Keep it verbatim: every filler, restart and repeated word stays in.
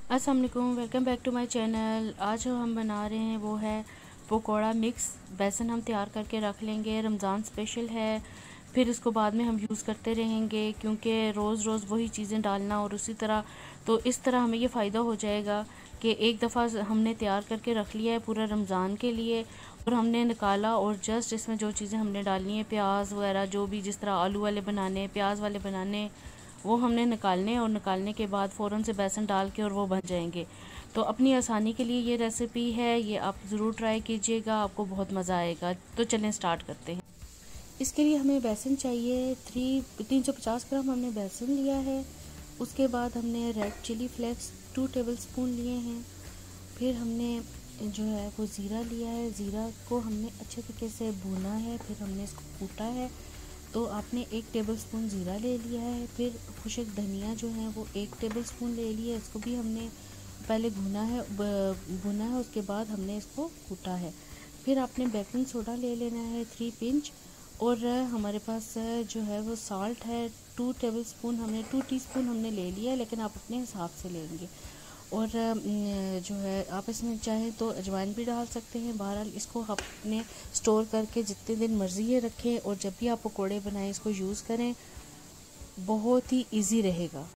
अस्सलाम वालेकुम, welcome back to my channel. आज जो हम बना रहे हैं वो है पकोड़ा मिक्स। बेसन हम तैयार करके रख लेंगे, रमज़ान स्पेशल है। फिर इसको बाद में हम यूज़ करते रहेंगे क्योंकि रोज़ रोज़ वही चीज़ें डालना और उसी तरह, तो इस तरह हमें ये फ़ायदा हो जाएगा कि एक दफ़ा हमने तैयार करके रख लिया है पूरा रमज़ान के लिए, और हमने निकाला और जस्ट इसमें जो चीज़ें हमने डालनी है, प्याज वगैरह, जो भी जिस तरह आलू वाले बनाने, प्याज वाले बनाने, वो हमने निकालने, और निकालने के बाद फ़ौरन से बेसन डाल के और वो बन जाएंगे। तो अपनी आसानी के लिए ये रेसिपी है, ये आप ज़रूर ट्राई कीजिएगा, आपको बहुत मज़ा आएगा। तो चलें स्टार्ट करते हैं। इसके लिए हमें बेसन चाहिए। थ्री तीन सौ पचास ग्राम हमने बेसन लिया है। उसके बाद हमने red chilli flakes two tablespoon लिए हैं। फिर हमने जो है वो ज़ीरा लिया है। ज़ीरा को हमने अच्छे तरीके से भूना है, फिर हमने इसको कूटा है। तो आपने एक टेबलस्पून ज़ीरा ले लिया है। फिर खुशक धनिया जो है वो एक टेबलस्पून ले लिया है, इसको भी हमने पहले भुना है भुना है उसके बाद हमने इसको कूटा है। फिर आपने बेकिंग सोडा ले लेना है थ्री पिंच, और हमारे पास जो है वो साल्ट है टू टेबलस्पून, हमने टू टीस्पून हमने ले लिया है, लेकिन आप अपने हिसाब से लेंगे। और जो है आप इसमें चाहें तो अजवाइन भी डाल सकते हैं। बहरहाल इसको अपने स्टोर करके जितने दिन मर्ज़ी ये रखें, और जब भी आप पकोड़े बनाएं इसको यूज़ करें, बहुत ही इजी रहेगा।